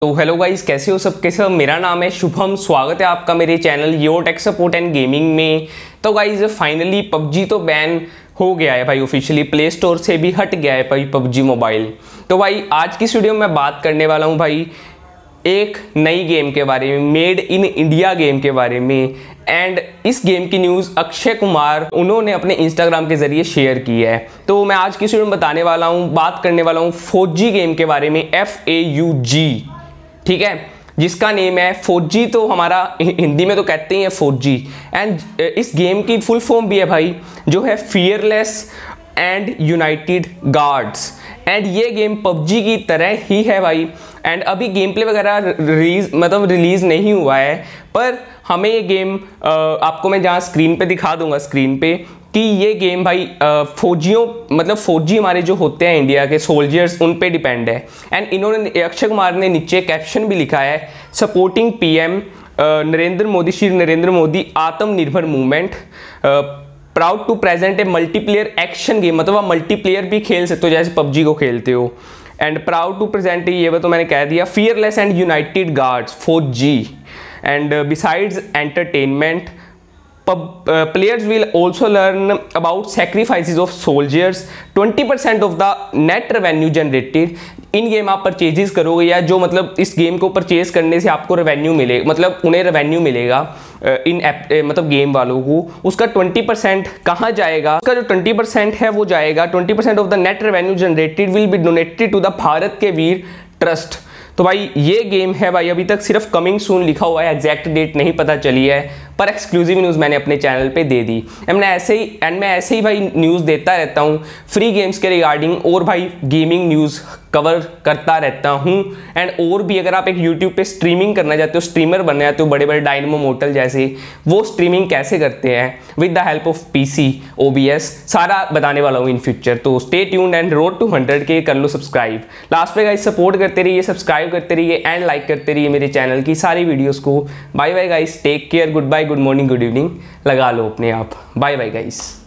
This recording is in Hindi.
तो हेलो गाइस, कैसे हो सब के सब। मेरा नाम है शुभम, स्वागत है आपका मेरे channel your tech support and gaming में। तो गाइस फाइनली पबजी तो बैन हो गया है भाई, ऑफिशियली प्ले स्टोर से भी हट गया है भाई पबजी मोबाइल। तो भाई आज की इस वीडियो में मैं बात करने वाला हूँ भाई एक नई गेम के बारे में, मेड इन इंडिया गेम के बारे में। एंड इस गेम की न्यूज़ अक्षय कुमार उन्होंने अपने इंस्टाग्राम के ज़रिए शेयर की है। तो मैं आज की इस वीडियो में बताने वाला हूँ, बात करने वाला हूँ फौजी गेम के बारे में, FAUG, ठीक है, जिसका नेम है फौजी। तो हमारा हिंदी में तो कहते हैं फौजी। एंड इस गेम की फुल फॉर्म भी है भाई, जो है fearless and united guards. And ये गेम पबजी की तरह ही है भाई। एंड अभी गेम प्ले वगैरह रिलीज़ नहीं हुआ है, पर हमें ये गेम आपको मैं जहाँ स्क्रीन पे दिखा दूंगा, स्क्रीन पे, कि ये गेम भाई फौजियों फौजी हमारे जो होते हैं इंडिया के सोल्जर्स, उन पे डिपेंड है। एंड इन्होंने, अक्षय कुमार ने नीचे कैप्शन भी लिखा है, supporting PM Narendra Modi, Shri Narendra Modi Atmanirbhar movement, proud to present a multiplayer action game. मतलब आप मल्टीप्लेयर भी खेल सकते हो जैसे पबजी को खेलते हो। एंड प्राउड टू प्रेजेंट, ये तो मैंने कह दिया, fearless and united guards Fauji. And besides entertainment, players will also learn about sacrifices of soldiers, 20% of the net revenue generated। In game आप परचेजेस करोगे या जो इस गेम को परचेज करने से आपको रेवेन्यू मिलेगा, उन्हें रेवेन्यू मिलेगा इन गेम वालों को, उसका 20% कहाँ जाएगा? उसका जो 20% है वो जाएगा, 20% off the net revenue generated will be donated to the Bharat Ke Veer trust. तो भाई ये गेम है भाई, अभी तक सिर्फ कमिंग सून लिखा हुआ है, एग्जैक्ट डेट नहीं पता चली है, पर एक्सक्लूसिव न्यूज़ मैंने अपने चैनल पे दे दी। मैं ऐसे ही भाई न्यूज़ देता रहता हूँ फ्री गेम्स के रिगार्डिंग, और भाई गेमिंग न्यूज़ कवर करता रहता हूँ। एंड और भी अगर आप एक यूट्यूब पे स्ट्रीमिंग करना चाहते हो, स्ट्रीमर बनना चाहते हो, बड़े बड़े डायनमो मोर्टल जैसे, वो स्ट्रीमिंग कैसे करते हैं with the help of PC OBS, सारा बताने वाला हूँ इन फ्यूचर। तो stay tuned and road to 100K कर लो सब्सक्राइब। लास्ट पे गाइस सपोर्ट करते रहिए, सब्सक्राइब करते रहिए एंड लाइक करते रहिए मेरे चैनल की सारी वीडियोज़ को। Bye bye guys, take care, good bye, good morning, good evening लगा लो अपने आप। Bye bye guys.